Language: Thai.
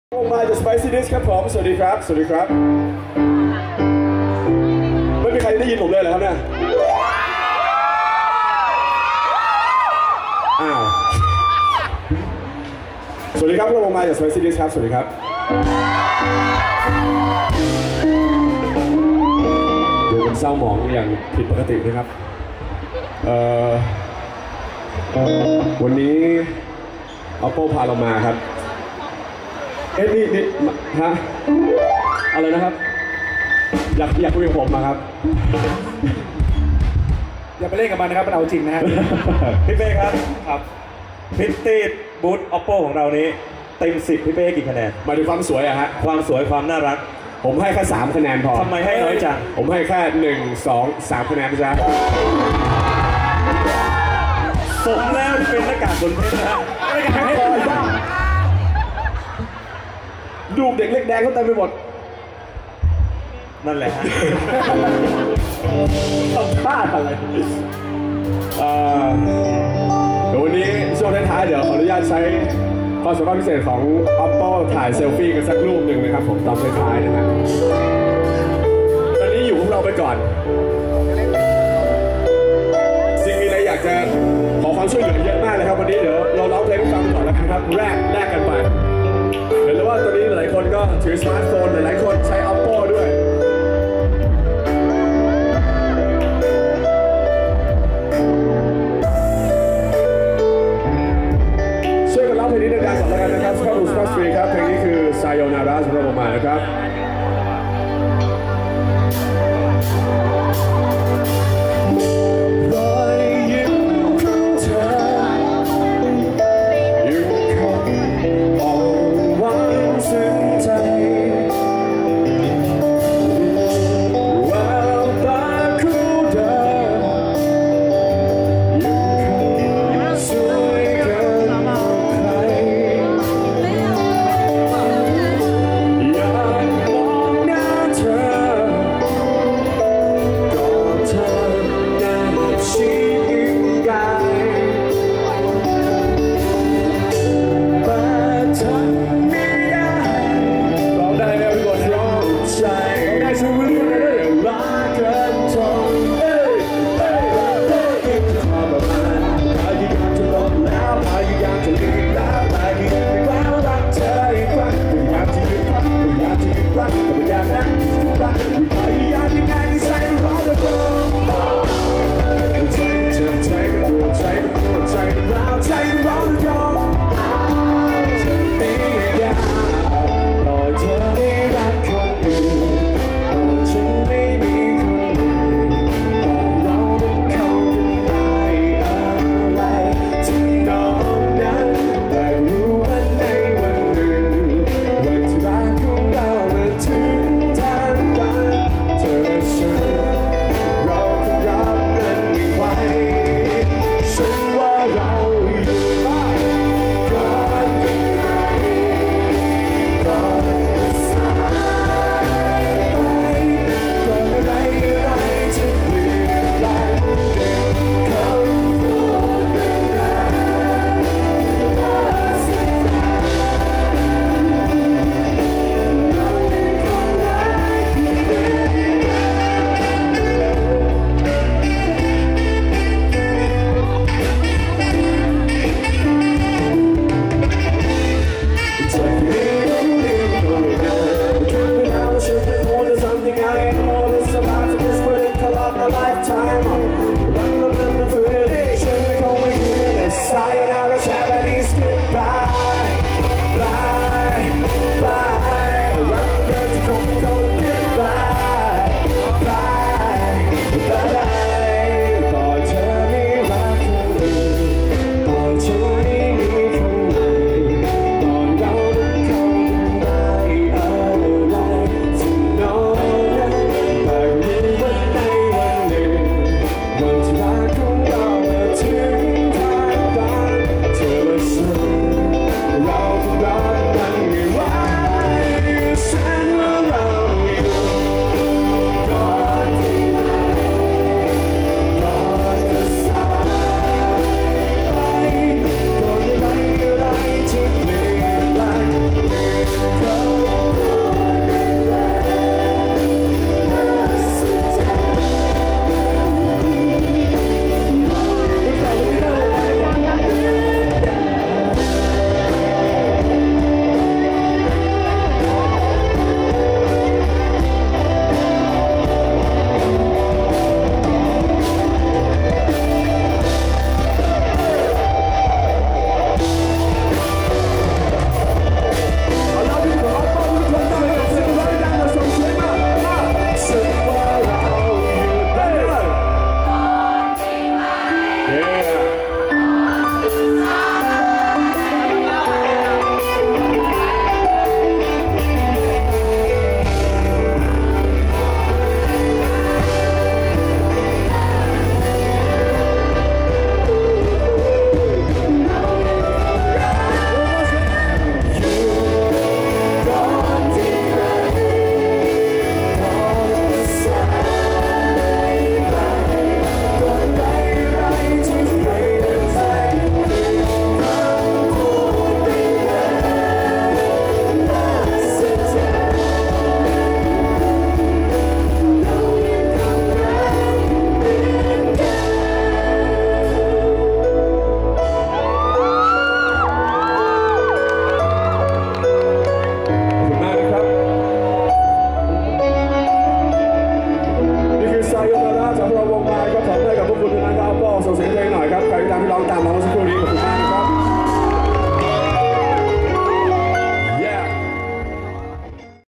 มาจาก Spicy Dish ครับผมสวัสดีครับสวัสดีครับไม่มีใครได้ยินผมเลยเหรอครับเนี่ยอ้าวสวัสดีครับพวกเรามาจาก Spicy Dish ครับสวัสดีครับดูเป็นเศร้าหมองอย่างผิดปกตินะครับวันนี้ Oppo พาเรามาครับนี่ฮะอะไรนะครับอยากคุยกับผมนะครับอย่าไปเล่นกับมันนะครับมันเอาจริงนะฮะ พี่เป้ครับพิตตี้บูธ Oppo ของเรานี้เต็ม10พี่เป้กี่คะแนนมาดูความสวยอะฮะความสวยความน่ารักผมให้แค่3คะแนนพอทำไมให้น้อยจังผมให้แค่1 2 3คะแนนจ้ะสมแล้วเป็นหน้ากากบนเพชรนะฮะไม่ได้ให้พอบ้างดูเด็กเล็กแดงเขาเต็มไปหมดนั่นแหละฮะทำท่าอะไรเดี๋ยววันนี้ช่วงท้ายๆเดี๋ยวขออนุญาตใช้ความสามารถพิเศษของ Oppo ถ่ายเซลฟี่กันสักรูปหนึ่งนะครับผมตอนท้ายๆนะฮะตอนนี้อยู่พวกเราไปก่อนจริงมีอะไรอยากจะขอความช่วยเหลือเยอะมากเลยครับวันนี้เดี๋ยวเราร้องเพลงฟังก่อนแล้วกันครับแลกกันไปเห็นแล้วว่าตอนนี้หลายคนก็ถือสมาร์ทโฟนหลายคนใช้ Oppo ด้วยช่วยกันร้องเพลงนี้ดังๆก่อนแล้วกันนะครับเข้าดูสปอตฟรีครับเพลงนี้คือ Sayonara สำหรับผมมานะครับ